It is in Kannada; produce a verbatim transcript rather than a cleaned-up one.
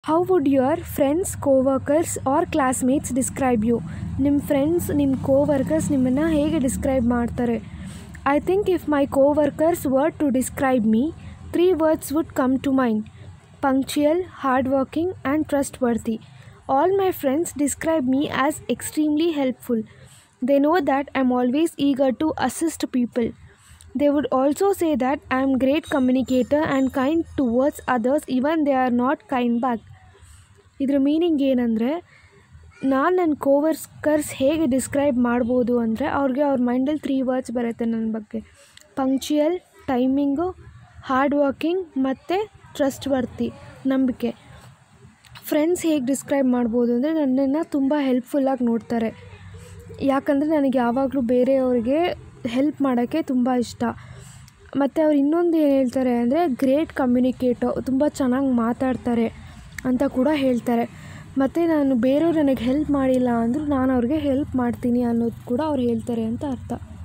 How would your friends coworkers or classmates describe you? ನಿಮ್ಮ ಫ್ರೆಂಡ್ಸ್ ನಿಮ್ಮ ಕೋವರ್ಕರ್ಸ್ ನಿಮ್ಮನ್ನು ಹೇಗೆ ಡಿಸ್ಕ್ರೈಬ್ ಮಾಡ್ತಾರೆ? I think if my coworkers were to describe me, three words would come to mind: punctual, hardworking and trustworthy. All my friends describe me as extremely helpful. They know that I'm always eager to assist people. They would also say that I'm a great communicator and kind towards others even they are not kind back. ಇದರ ಮೀನಿಂಗ್ ಏನಂದರೆ, ನಾನು ನನ್ನ ಕೋವರ್ಕರ್ಸ್ ಹೇಗೆ ಡಿಸ್ಕ್ರೈಬ್ ಮಾಡ್ಬೋದು ಅಂದರೆ, ಅವ್ರಿಗೆ ಅವ್ರ ಮೈಂಡಲ್ಲಿ ತ್ರೀ ವರ್ಡ್ಸ್ ಬರುತ್ತೆ ನನ್ನ ಬಗ್ಗೆ: ಪಂಕ್ಚುಯಲ್, ಟೈಮಿಂಗು, ಹಾರ್ಡ್ ವರ್ಕಿಂಗ್ ಮತ್ತು ಟ್ರಸ್ಟ್ವರ್ತಿ, ನಂಬಿಕೆ. ಫ್ರೆಂಡ್ಸ್ ಹೇಗೆ ಡಿಸ್ಕ್ರೈಬ್ ಮಾಡ್ಬೋದು ಅಂದರೆ, ನನ್ನನ್ನು ತುಂಬ ಹೆಲ್ಪ್ಫುಲ್ಲಾಗಿ ನೋಡ್ತಾರೆ. ಯಾಕಂದರೆ ನನಗೆ ಯಾವಾಗಲೂ ಬೇರೆಯವ್ರಿಗೆ ಹೆಲ್ಪ್ ಮಾಡೋಕ್ಕೆ ತುಂಬ ಇಷ್ಟ. ಮತ್ತು ಅವ್ರು ಇನ್ನೊಂದು ಏನು ಹೇಳ್ತಾರೆ ಅಂದರೆ, ಗ್ರೇಟ್ ಕಮ್ಯುನಿಕೇಟರ್, ತುಂಬ ಚೆನ್ನಾಗಿ ಮಾತಾಡ್ತಾರೆ ಅಂತ ಕೂಡ ಹೇಳ್ತಾರೆ. ಮತ್ತು ನಾನು ಬೇರೆಯವ್ರು ನನಗೆ ಹೆಲ್ಪ್ ಮಾಡಿಲ್ಲ ಅಂದರೂ ನಾನು ಅವ್ರಿಗೆ ಹೆಲ್ಪ್ ಮಾಡ್ತೀನಿ ಅನ್ನೋದು ಕೂಡ ಅವ್ರು ಹೇಳ್ತಾರೆ ಅಂತ ಅರ್ಥ.